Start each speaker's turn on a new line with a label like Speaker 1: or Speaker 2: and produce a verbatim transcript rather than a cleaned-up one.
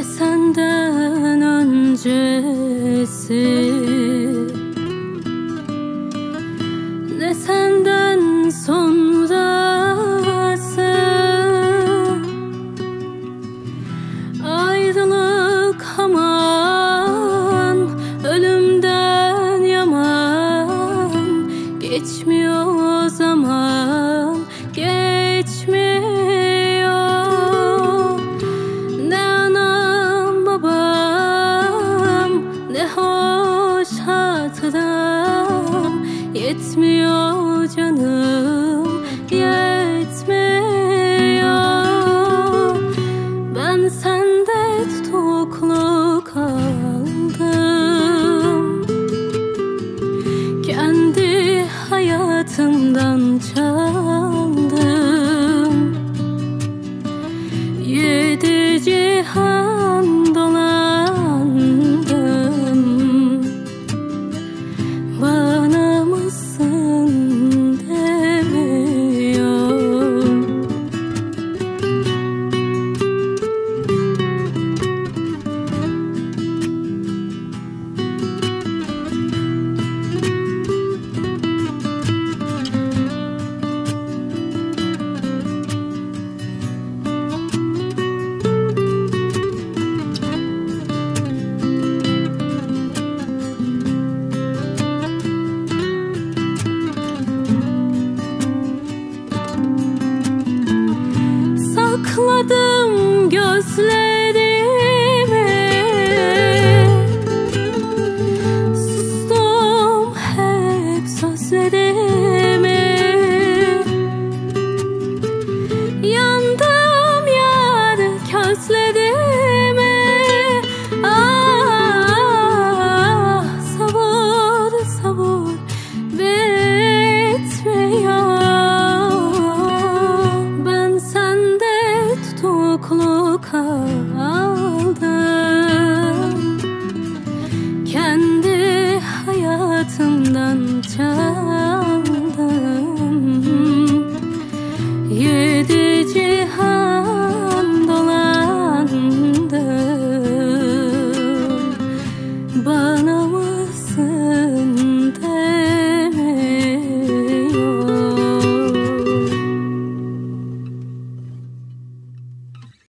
Speaker 1: senden öncesi, ne senden sonrası. Ayrılık aman, ölümden yaman. Geçmiyor zaman, geçmiyor. Ne anam babam, ne hoş hatıram. Yetmiyor canım, yetmiyor. Ben sende tutuklu kaldım. Kendi hayatımdan çaldım. Yedi cihan